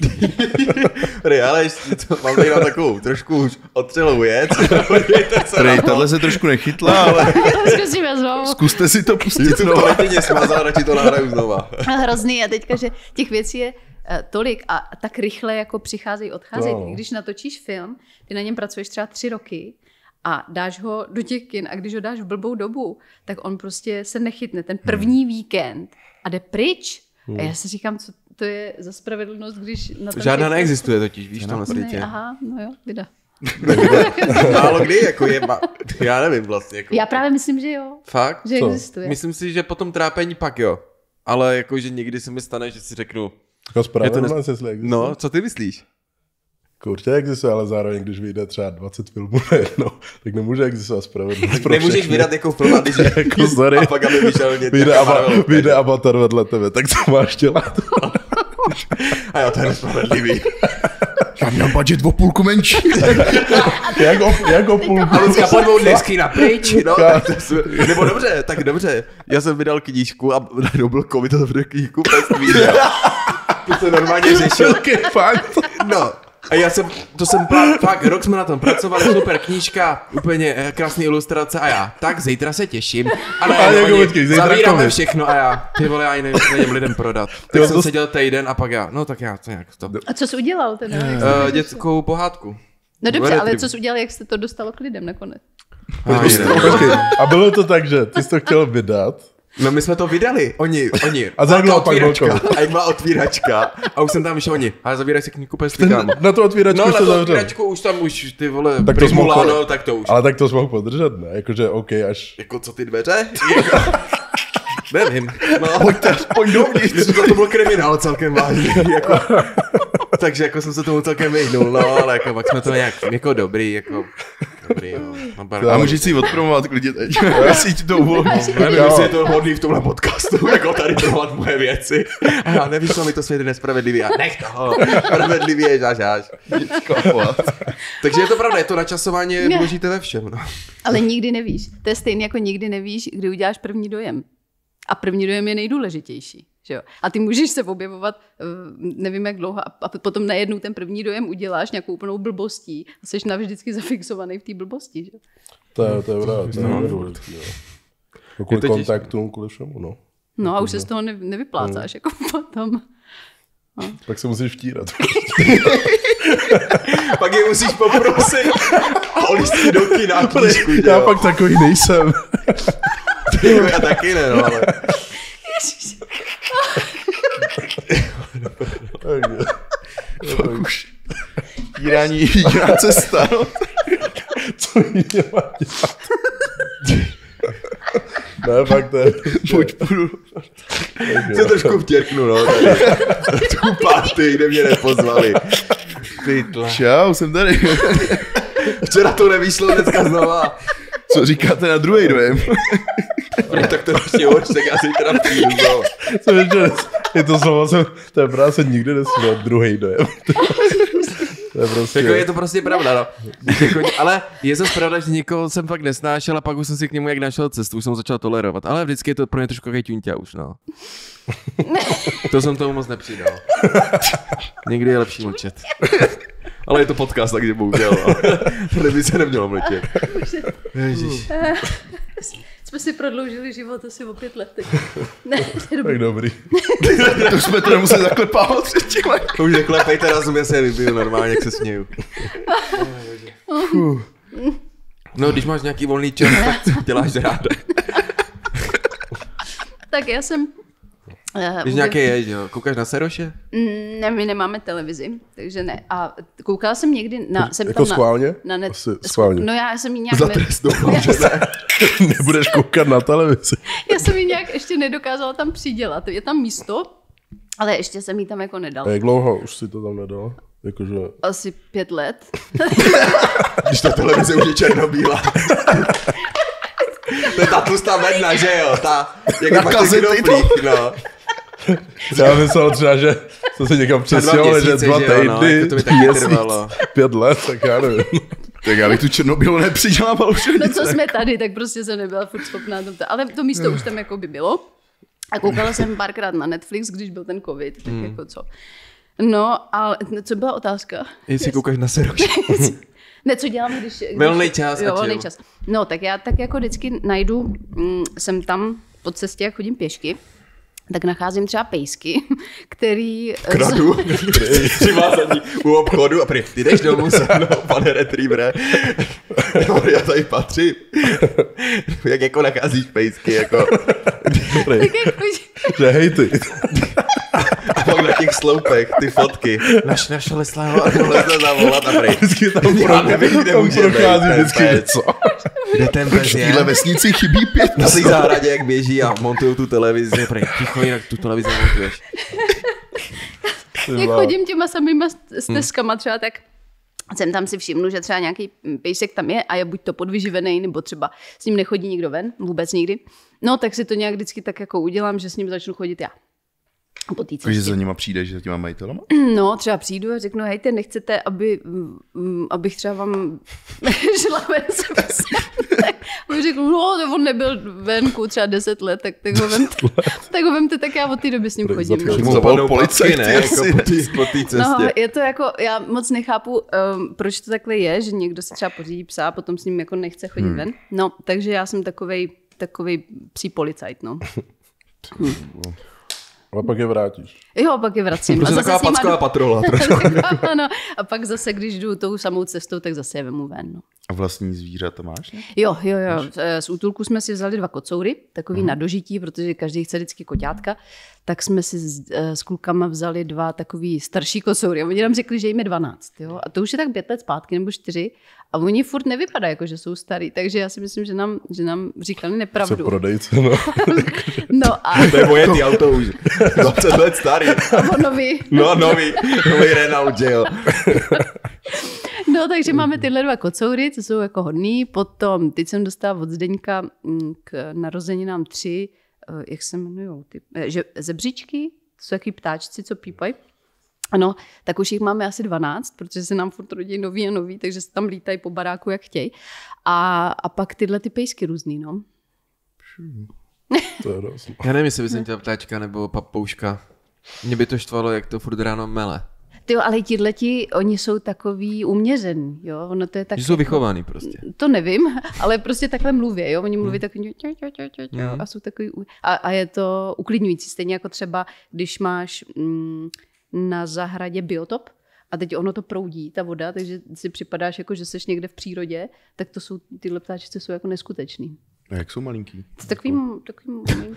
Ale ještě mám tady na takovou trošku už otřelou věc. Tahle se trošku nechytla, ale zkusíme znovu. Zkuste si to pustit znovu. Tu kolegyně smazala, radši to nahraju znova. Hrozný a teďka, že těch věcí je tolik a tak rychle jako přicházejí, odcházejí. No. Když natočíš film, ty na něm pracuješ třeba 3 roky a dáš ho do těch kin a když ho dáš v blbou dobu, tak on prostě se nechytne ten první víkend a jde pryč. A já si říkám, co to je za spravedlnost, když na ten žádná neexistuje totiž, víš, tam na světě. Aha, no jo, vida. Málo kdy, jako je, já nevím vlastně. Jako. Já právě myslím, že jo. Fakt? Že co? existuje. Myslím si, že potom trápení pak jo. Ale jako, že někdy se mi stane, že si řeknu... Jako spravedlnost, jestli existuje. No, co ty myslíš? Určitě existuje, ale zároveň, když vyjde třeba 20 filmů najednou, tak nemůže existovat spravedlnost. Nemůžeš vydat jako film, když jako, sorry, a pak aby vyšel něco. Vyjde Avatar vedle tebe, tak co máš dělat? A jo, to je nespravedlivý. Já měl budget o půlku menší. jako půlku. A Lucka po 2 dnech skýna pryč. No, nebo dobře, tak dobře. Já jsem vydal knížku a najednou byl covid a zavřel knížku bez video. To se normálně řešil. Fakt. No. A já jsem, fakt, rok jsme na tom pracovali, super knížka, úplně krásný ilustrace a já, tak zítra se těším. Ale zavíráme všechno a já, ty vole, já ji nevím lidem prodat. Tak jsem seděl týden a pak já, no tak já, to nějak to. A co jsi udělal teda? Dětskou pohádku. No dobře, ale co jsi udělal, jak jste to dostalo k lidem nakonec? A bylo to tak, že ty jsi to chtěl vydat? No my jsme to vydali, oni. A za dlouho pak byl a jak byla otvíračka a už jsem tam vyšel oni, ale zavírají si knížku peslíkám. Na tu otvíračku no, jsi to zavřel. No na tu otvíračku už tam tak to Primulano, tak to už. Ale tak to jsi mohl podržet, ne? Jakože OK, až... Jako co ty dveře? Nevím. No, pojď dovnitř. Myslím, že to byl kriminál celkem vážný. Jako. Takže jako jsem se tomu celkem vyhnul, no, ale jako pak jsme to nějak jako dobrý, jo. A můžeš si ji odpromovat klidně teď. Jestli ti to uvolní. Nevím, jestli je to hodný v tomhle podcastu, jako tady promovat moje věci. A já nevyšlo mi to svět nespravedlivý a nech toho. Spravedlivý je žáž. Takže je to pravda, je to načasování důležité ve všem. No. Ale nikdy nevíš. To je stejně jako nikdy nevíš, kdy uděláš první dojem. A první dojem je nejdůležitější. Že jo? A ty můžeš se objevovat, nevím jak dlouho, a potom najednou ten první dojem uděláš nějakou úplnou blbostí a jsi navždycky zafixovaný v té blbosti. Že? To je pravda, to je důležitý. Kvůli kontaktům, kvůli všemu, no. No a už se z toho nevyplácáš jako potom. No. Pak se musíš vtírat. Pak je musíš poprosit o listí do kina. Já pak takový nejsem. Já taky ne, no, ale... Fakt už. Týrání jediná cesta, no. Co jí nemá dělat? Ne, fakt to je... Pojď půjdu. Se trošku vtěrknu, no. Tu party, kde mě nepozvali. Čau, jsem tady. Včera to nevyšlo, dneska znova. Co říkáte na druhý dojem? Tak to ještě hoř, tak já si teda přijdu znova. Je to slovo, to je právě se nikdy nesměl druhý dojem. Je to prostě pravda, no. Ale je zase pravda, že nikoho jsem fakt nesnášel a pak už jsem si k němu jak našel cestu, už jsem začal tolerovat. Ale vždycky je to pro mě trošku jaký ťuňťa už, no. To jsem tomu moc nepřidal. Někdy je lepší mlčet. Ale je to podcast, takže bohužel. Tady by se nemělo mlčet. Ježiš. Jsme si prodloužili život asi o 5 let teď. Ne, tak dobrý. To jsme to nemuseli zaklepávat předtím. To už neklepejte, razum, já se vybiju normálně, jak se směju. No, když máš nějaký volný čas, tak co děláš ráda? Tak já jsem... Když nějaký je, jo? Koukáš na Seroše? Ne, my nemáme televizi, takže ne. A koukala jsem někdy na... Jsem jako tam schválně? Na net... Schválně. No já jsem jí nějak... Za trest doufám, že ne. Nebudeš koukat na televizi. Já jsem jí nějak ještě nedokázala tam přidělat. Je tam místo, ale ještě jsem jí tam jako nedala. A jak dlouho už si to tam nedala? Jakože... Asi 5 let. Když ta televize už je černobílá. To je ta tlustá medna, že jo? Ta, jak máš ten knoplík, no. Já myslel třeba, že to se někam přestěhoval, že 2 týdny, no, to by taky trvalo. 5 let, tak já nevím. Tak já bych tu černobílu nepřidělával už No co jsme tady, tak prostě jsem nebyla furt schopná. Ale to místo už tam jako by bylo. A koukala jsem párkrát na Netflix, když byl ten covid, tak jako co. No, ale co byla otázka? Jestli koukáš na Seroše. Ne, co dělám, když... Volný čas. Jo, volný čas. No, tak já tak jako vždycky najdu, jsem tam po cestě, jak chodím pěšky, tak nacházím třeba pejsky, který... Kradu. Přivázaný u obchodu a prý, ty jdeš domů se mnou, pane retrievere. Já tady patřím. Jak jako nacházíš pejsky, jako... Tak jako... Že hej ty. A pak na těch sloupech, ty fotky. Našel Leslého a lezne zavolat a prej. Vždycky tam Já nevím, kde může prochází být vždycky ten něco. Kde ten pes je? V téhle vesnici chybí 5 Na té zahradě, jak běží a montujou tu televizi. Prej, ticho, jinak tu televizi montuješ. Jak chodím těma samýma stezkama třeba, tak jsem tam si všimnu, že třeba nějaký pejsek tam je a je buď to podvyživený, nebo třeba s ním nechodí nikdo ven, vůbec nikdy. No, tak si to nějak vždycky tak jako udělám, že s ním začnu chodit já. Po té cestě. Že za nima přijdeš, za těma majitelama? No, třeba přijdu a řeknu, hejte, nechcete, abych třeba vám šla ven se psem. Tak řeknu, no, on nebyl venku třeba 10 let, tak ho vemte, tak já od té doby s ním chodím. No. Zapadnou policajt, ne? Jako po té cestě. No, je to jako, já moc nechápu, proč to takhle je, že někdo si třeba pořídí psa a potom s ním jako nechce chodit ven. No, takže já jsem takovej psí policajt, no. A pak je vrátíš. Jo, pak je vracím. Prostě taková packová patrola. Ano, a pak zase, když jdu tou samou cestou, tak zase je vemu ven. No. A vlastní zvířata máš? Ne? Jo. Z útulku jsme si vzali 2 kocoury, takový na dožití, protože každý chce vždycky koťátka, tak jsme si s klukama vzali 2 takový starší kocoury. A oni nám řekli, že jim je 12. Jo? A to už je tak 5 let zpátky, nebo 4. A oni furt nevypadají, jako že jsou starý. Takže já si myslím, že nám říkali nepravdu. Co prodejce, no. No a... To je moje ty auto už. 20 let starý. A nový. No, nový Renault, že jo. No, takže máme tyhle 2 kocoury, co jsou jako hodný. Potom, teď jsem dostala od Zdeňka k narozeninám 3, jak se jmenujou, zebřičky, to jsou takový ptáčci, co pípají. Ano, tak už jich máme asi 12, protože se nám furt rodí nový a nový, takže se tam lítají po baráku, jak chtějí. A pak tyhle ty pejsky různý, no. To je hrozný. Já nevím, jestli by jsem chtěla ptáčka nebo papouška. Mě by to štvalo, jak to furt ráno mele. Ty, ale tihleti, oni jsou takový uměřený, jo, ono to je tak... Že jsou vychovaný prostě. To nevím, ale prostě takhle mluví, jo, oni mluví takový a jsou takový... A je to uklidňující, stejně jako třeba, když máš na zahradě biotop a teď ono to proudí, ta voda, takže si připadáš jako, že seš někde v přírodě, tak to jsou, tyhle ptáčice jsou jako neskutečný. A jak jsou malinký? Takový malinký.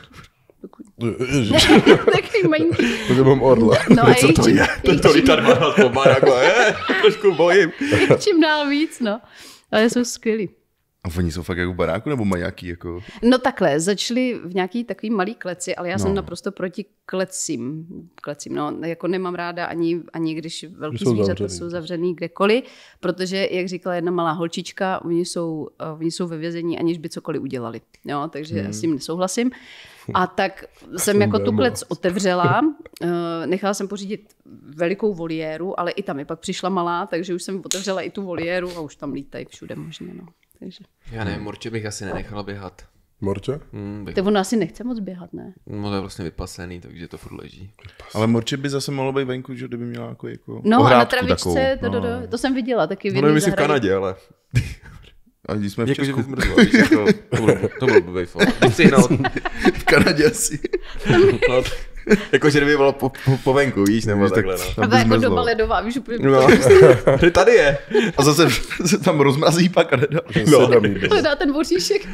Takový malinký. To mám orla. No a co to je? To lítá 12 po baráku, trošku bojím. Čím dál víc, no. Ale jsou skvělý. A oni jsou fakt jako v baráku, nebo mají jaký jako... No takhle, začali v nějaký takový malý kleci, ale já jsem naprosto proti klecím, no, jako nemám ráda ani když velký zvířata jsou zavřený kdekoliv, protože, jak říkala jedna malá holčička, oni jsou ve vězení, aniž by cokoliv udělali, jo, takže s tím nesouhlasím. A tak jsem jako tu klec otevřela, nechala jsem pořídit velikou voliéru, ale i tam je pak přišla malá, takže už jsem otevřela i tu voliéru a už tam lítají všude možně, no. Takže. Já nevím, Morče bych asi nenechala běhat. Morče? Tak ono asi nechce moc běhat, ne? No to je vlastně vypasený, takže to furt leží. Ale Morče by zase mohlo být venku, že kdyby měla jako no a na travičce, to jsem viděla taky v jedné zahradě. V Kanadě, ale... A když jsme v Česku. To bylo blbý fakt. V Kanadě asi. Jakože kdyby bylo po venku, víš, nebo takhle, no. A to jako doba ledová, víš, úplně. No, tady je. A zase se tam rozmrazí pak a nedá. To dá ten voříšek.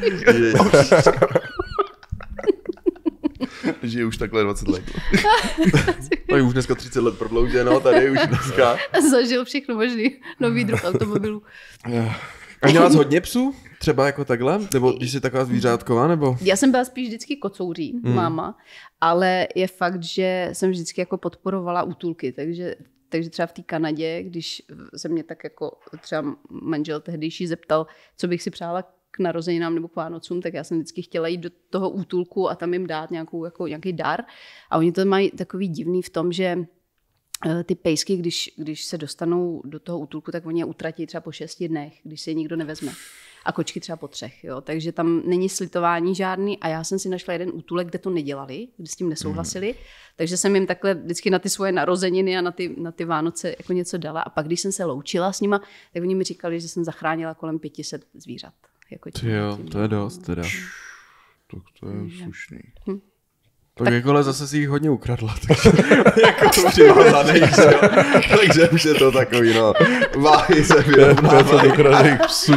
Žije už takhle 20 let. No už dneska 30 let prodlouženo, tady už dneska. Zažil všechno možný, nový druh automobilů. A měla jsi hodně psů? Třeba jako takhle? Nebo když jsi taková zvířátková, nebo? Já jsem byla spíš vždycky kocouří, máma, ale je fakt, že jsem vždycky jako podporovala útulky, takže třeba v té Kanadě, když se mě tak jako třeba manžel tehdejší zeptal, co bych si přála k narozeninám nebo k Vánocům, tak já jsem vždycky chtěla jít do toho útulku a tam jim dát nějaký dar. A oni to mají takový divný v tom, že ty pejsky, když se dostanou do toho útulku, tak oni je utratí třeba po 6 dnech, když se je nikdo nevezme. A kočky třeba po 3. Jo? Takže tam není slitování žádný a já jsem si našla jeden útulek, kde to nedělali, kde s tím nesouhlasili. Takže jsem jim takhle vždycky na ty svoje narozeniny a na ty Vánoce jako něco dala. A pak, když jsem se loučila s nima, tak oni mi říkali, že jsem zachránila kolem 500 zvířat. Jako jo, to je dost teda. Tak to je slušný. Tak jako zase si jich hodně ukradla, takže jako to přivázaných, takže už je to takový, no, váhy se vyrovnávají. ukradených psů.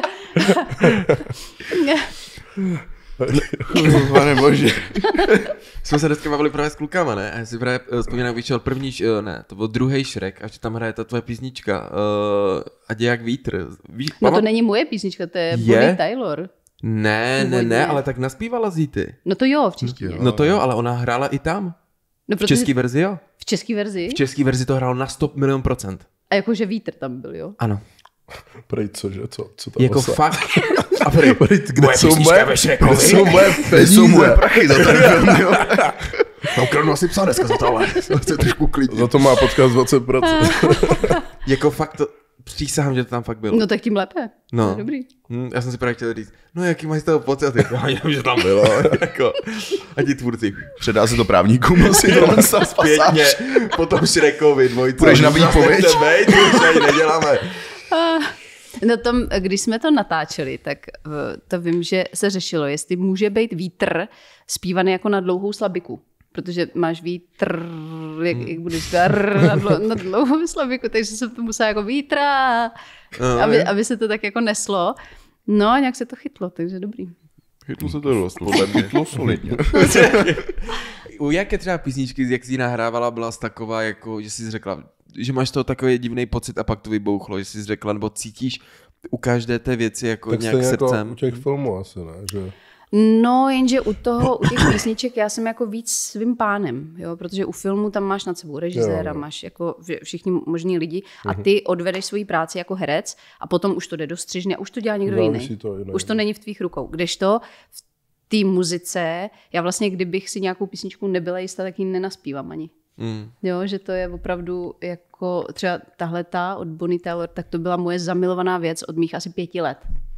Pane bože. Jsme se dneska bavili právě s klukama, ne? A já si právě vzpomínám, vyšel první, ne, to byl druhý Shrek, a že tam hraje ta tvoje písnička, Ať je jak vítr. No to není moje písnička, to je Bonnie Tyler. Ne, ale tak naspívala Zíty. No to jo, v češtině. No to jo, ale ona hrála i tam. No, v české verzi jo. V české verzi? V české verzi to hrálo na 100 milion %. A jakože vítr tam byl, jo? Ano. Prej, cože, co tam jako osa? Fakt. A prej, kde jsou moje prachy za ten film, jo? No kronu asi psa dneska za to, ale chci trošku klidně. Za to má podcast 20%. Jako fakt to, přísahám, že to tam fakt bylo. No tak tím lépe. No. To je dobrý. Já jsem si právě chtěl říct, no jaký máš z toho pocit? Já nevím, že tam bylo. Jako, a ti tvůrci. Předá se to právníkům asi tohle zpětně, potom Shrekovi dvojce. Půjdeš na výpověď? Už tady neděláme. No tom, když jsme to natáčeli, tak to vím, že se řešilo, jestli může být vítr zpívaný jako na dlouhou slabiku. Protože máš vítr, jak budeš zpívat na dlouhou slabiku, takže jsem to musela jako vítra, aby se to tak jako neslo. No a nějak se to chytlo, takže dobrý. Chytlo se to dost, podle mě. Chytlo solidně. U jaké třeba písničky, jak jsi ji nahrávala, byla taková, jako, že jsi řekla, že máš toho takový divný pocit a pak to vybouchlo, že jsi řekla, nebo cítíš u každé té věci jako tak nějak srdcem. Jako u těch filmů asi, ne? Že... No, jenže u těch písniček já jsem jako víc svým pánem, jo, protože u filmu tam máš nad sebou režiséra, máš jako všichni možní lidi a ty odvedeš svoji práci jako herec a potom už to jde do střižny a už to dělá někdo jiný. Už to není v tvých rukou. Kdežto v té muzice, já vlastně kdybych si nějakou písničku nebyla jistá, tak ji nenaspívám ani. Jo, že to je opravdu jako třeba tahleta od Bonnie Tyler, tak to byla moje zamilovaná věc od mých asi 5 let.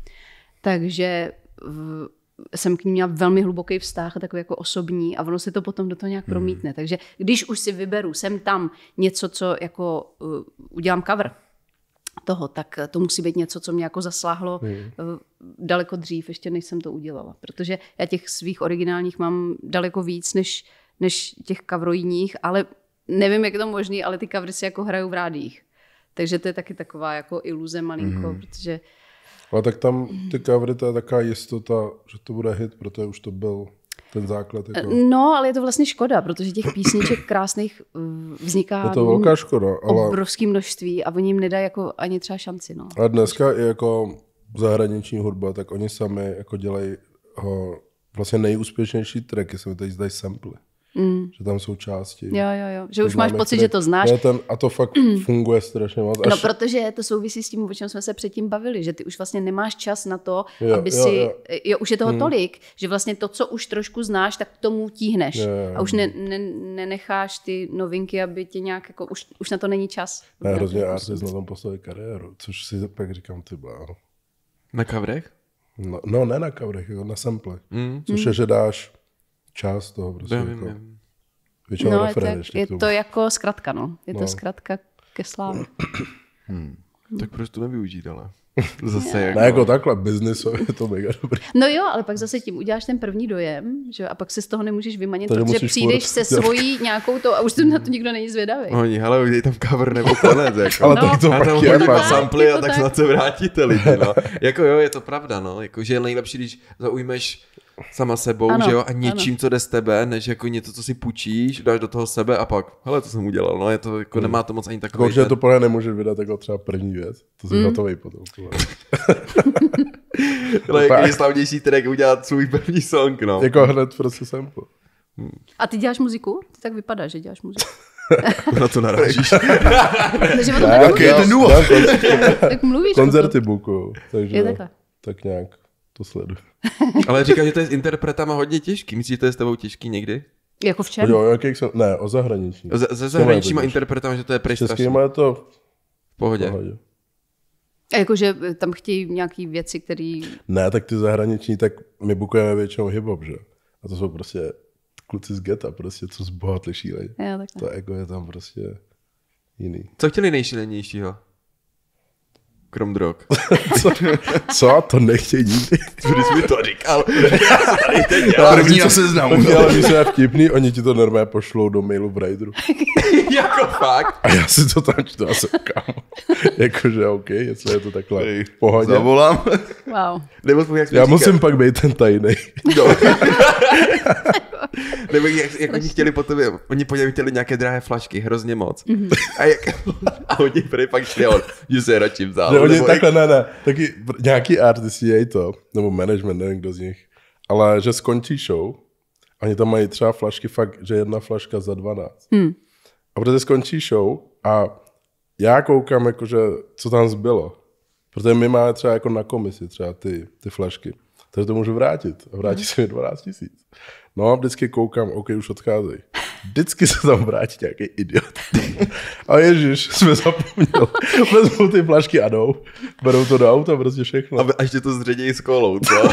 Takže jsem k ní měla velmi hluboký vztah, takový jako osobní a ono se to potom do toho nějak promítne. Takže když už si vyberu sem tam něco, co jako udělám cover toho, tak to musí být něco, co mě jako zasáhlo daleko dřív, ještě než jsem to udělala. Protože já těch svých originálních mám daleko víc, než těch coverojních, ale nevím, jak je to možný, ale ty covery si jako hrajou v rádiích. Takže to je taky taková jako iluze malinko, protože... Ale tak tam ty covery, to je taková jistota, že to bude hit, protože už to byl ten základ. Jako... No, ale je to vlastně škoda, protože těch písniček krásných vzniká je to velká škoda, ale... obrovské množství a oni jim nedají jako ani třeba šanci. No. A dneska i jako zahraniční hudba, tak oni sami jako dělají vlastně nejúspěšnější tracky, se mi teď zdají samply. Že tam jsou části. Jo. Že už máš pocit, že to znáš. A to fakt funguje strašně moc. No, protože to souvisí s tím, o čem jsme se předtím bavili, že ty už vlastně nemáš čas na to, aby si... Jo, už je toho tolik, že vlastně to, co už trošku znáš, tak k tomu tíhneš. A už nenecháš ty novinky, aby tě nějak... Jako, už na to není čas. Ne, hrozně artist na tom postavit kariéru, což si pak říkám, ty bláho. Na coverech? No, ne na coverech, jako na sample. Což je, že dáš část toho prostě. Jako, většinou refrén ještě je to jako zkratka, no. Je to zkratka ke slávě. Tak proč to nevyužít, ale? Zase jako... Ne, jako takhle, biznisově je to mega dobrý. No jo, ale pak zase tím uděláš ten první dojem, že? A pak se z toho nemůžeš vymanit, protože přijdeš se svojí nějakou to a už na to nikdo není zvědavý. Oni, hele, udělej tam cover nebo konec, jako. Ale tak to a tam pak je. hodí samply a tak snad se vrátíte lidi, no. Jako jo, je to pravda, no. Jako, že je nejlepší, když zaujmeš sama sebou, ano, že jo, a něčím, co jde z tebe, než jako něco, co si půjčíš, dáš do toho sebe a pak, hele, to jsem udělal, no, je to, jako nemá to moc ani takový. Takže to plně nemůžeš vydat jako třeba první věc, to jsi hotovej potom. Ale jak je slavnější track udělat svůj první song, no. Jako hned prostě sample. A ty děláš muziku? Ty tak vypadá, že děláš muziku. Na to narážíš. Jaký je ten důvod? Tak mluvíš. Koncerty buku, takže je takhle. Tak nějak to sleduju. Ale říkáš, že to je s interpretama hodně těžký. Myslíš, že to je s tebou těžký někdy? Jako v čem? Jo, jakých jsem... Ne, o zahraničí. Se zahraničníma interpretama, že to je pryč strašný. S českýma je to v pohodě. A jakože tam chtějí nějaký věci, které... Ne, tak ty zahraniční, tak my bukujeme většinou hip-hop, že? A to jsou prostě kluci z geta, prostě, co zbohatli šíleně. To ego je tam prostě jiný. Co chtěli nejšílenějšího? Krom drog. Co? To nechtějí nikdy. Když jsi mi to říkal. První na seznamu. Ale když jsou vtipný, oni ti to normálně pošlou do mailu v Rideru. Jako fakt? A já si to tam čtu a jsem kámo. Jakože OK, jestli je to takhle v pohodě. Zavolám. Wow. Nebo jak já musím pak být ten tajnej. No. Nebo jak oni chtěli po tobě, oni po něm chtěli nějaké drahé flašky, hrozně moc. A oni prý pak šli že se radši vzal. Oni takhle, ne, taky nějaký artisti dějí to, nebo management, nevím kdo z nich, ale že skončí show, oni tam mají třeba flašky fakt, že jedna flaška za 12. A protože skončí show a já koukám, jakože, co tam zbylo. Protože my máme třeba jako na komisi třeba ty flašky. Takže to můžu vrátit. A vrátí se mi 12 000. No a vždycky koukám, OK, už odcházejí. Vždycky se tam vrátí nějaký idiot. A ježiš, jsme zapomněli. Vezmou ty flašky a jdou. Berou to do auta, prostě všechno. A ještě to zředějí s kolou, co?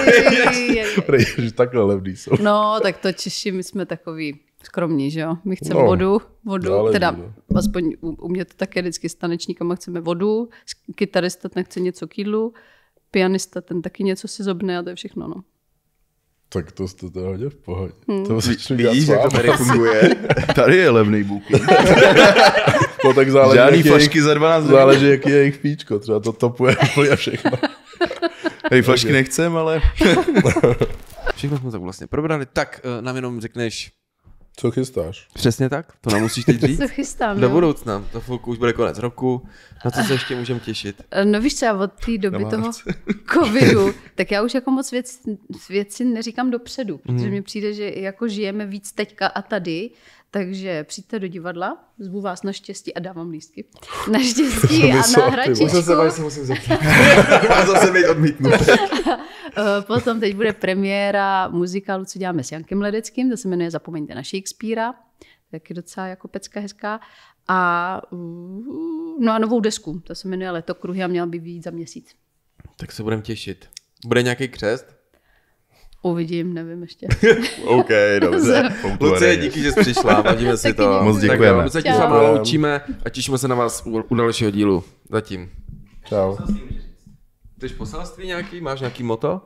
Ježiš, takhle levný jsou. No, tak to Češi, my jsme takový skromní, že jo? My chceme vodu, záleží, teda aspoň u mě to také vždycky s tanečníkama chceme vodu, kytarista ten chce něco k jídlu, pianista ten taky něco si zobne a to je všechno, no. Tak to jste to hodně v pohodě. To vidíš, jak to tady funguje. Tady je levný booking. No, tak záleží, žádný flašky za 12 dní. Záleží, jaký je jejich píčko. Třeba to topuje úplně všechno. Hej, flašky nechcem, ale... Všechno jsme tak vlastně probrali. Tak nám jenom řekneš... Co chystáš? Přesně tak, to nám musíš teď říct. Co chystám, do budoucna, za chvilku už bude konec roku, na co se ještě můžeme těšit? No víš třeba od té doby toho covidu, tak já už jako moc věci neříkám dopředu, protože mi přijde, že jako žijeme víc teďka a tady, takže přijďte do divadla, zvu vás na štěstí a dávám lístky. Na štěstí a na hračičku. Se musím zeptat. Mám zase být odmítnut. Potom teď bude premiéra muzikálu, co děláme s Jankem Ledeckým, to se jmenuje Zapomeňte na Shakespearea, taky docela jako pecka hezká. A no a novou desku, to se jmenuje Letokruhy a měla by vyjít za měsíc. Tak se budeme těšit. Bude nějaký křest? Uvidím, nevím ještě. OK, dobře. Lucie, díky, že jsi přišla, vadíme si to. Moc děkujeme. Tak se ti s váma loučíme a těšíme se na vás u dalšího dílu. Zatím. Čau. Chceš poselství nějaký? Máš nějaký moto?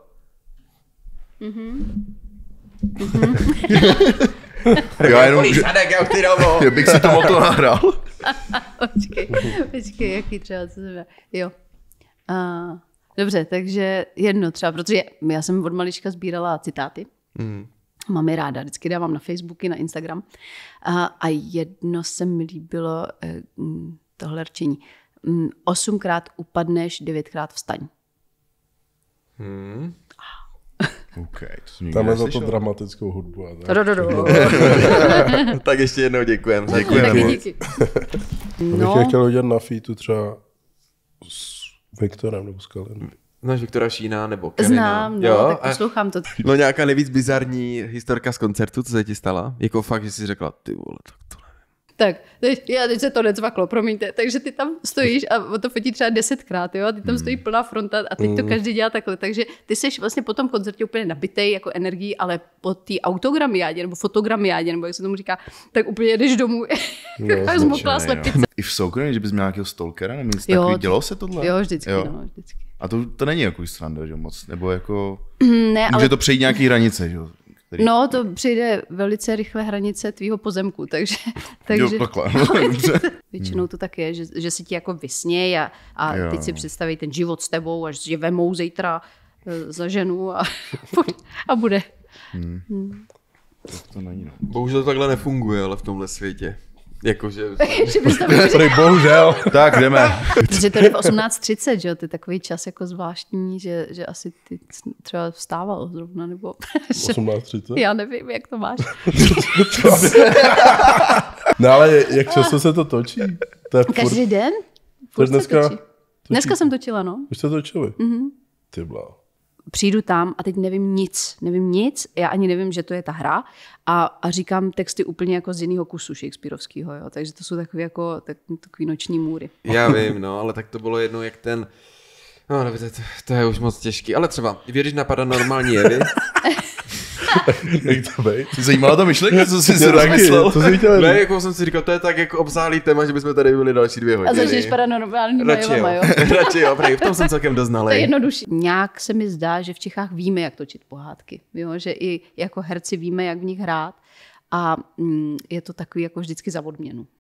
Já jenom, že bych si to moto nahrál. Počkej, jaký třeba, co jsem jo. Dobře, takže jedno třeba, protože já jsem od malička sbírala citáty. Mám je ráda, vždycky dávám na Facebooky, na Instagram. A jedno se mi líbilo, tohle rčení. 8krát upadneš, 9krát vstaň. Okay, tam je za to dramatickou hudbu. Tak ještě jednou děkujeme. Díky. No. Bych chtěl udělat na featu třeba s Viktorem nebo s Kalem. Znáš Viktora Šína nebo Kelina? Znám, no, jo? Tak poslouchám to. No nějaká nejvíc bizarní historka z koncertu, co se ti stala? Jako fakt, že jsi řekla, ty vole, tak to nevím. Tak, teď se to necvaklo, promiňte. Takže ty tam stojíš a on to fotí třeba 10krát, jo? A ty tam stojí plná fronta a teď to každý dělá takhle. Takže ty seš vlastně po tom koncertě úplně nabitej jako energií, ale po té autogramiádě nebo fotogramiádě, nebo jak se tomu říká, tak úplně jedeš domů a zmoklá slepice. I v soukromí, že bys měl nějakého stalkera, nebo něco takový, dělo se tohle? Jo, vždycky, no, vždycky. A to není jako sranda, že moc, nebo jako, ne, může to přejít nějaký hranice, že jo? No, to přijde velice rychle hranice tvýho pozemku, takže Jo, takhle. většinou to tak je, že si ti jako vysněj a teď si představí ten život s tebou, až je vemou zítra za ženu a bude. Tak to není, no. Bohužel to takhle nefunguje, ale v tomhle světě. Jakože... Bohužel. Tak, jdeme. Protože to je v 18:30, že jo, to je takový čas jako zvláštní, že asi ty třeba vstával zrovna, nebo... 18:30? Já nevím, jak to máš. No ale jak často se to točí? To je Každý den? To dneska jsem točila, no. Už jste točili? Ty bláho. Přijdu tam a teď nevím nic, já ani nevím, že to je ta hra a říkám texty úplně jako z jiného kusu shakespearovského, jo, takže to jsou takový jako takový noční můry. Já vím, no, ale tak to bylo jedno, jak ten, no dobře, to je už moc těžký, ale třeba, věříš na paranormální jevy? Jak to bej? Jsi zajímala ta myšlenka, co jsi si rozmyslel? Ne, jako jsem si říkal, to je tak jako obsáhlý téma, že bychom tady byli další 2 hodiny. A začneš paranormálníma jevama, jo? Radši jo, v tom jsem celkem doznalý. To je jednodušší. Nějak se mi zdá, že v Čechách víme, jak točit pohádky, jo? Že i jako herci víme, jak v nich hrát a je to takový jako vždycky za odměnu.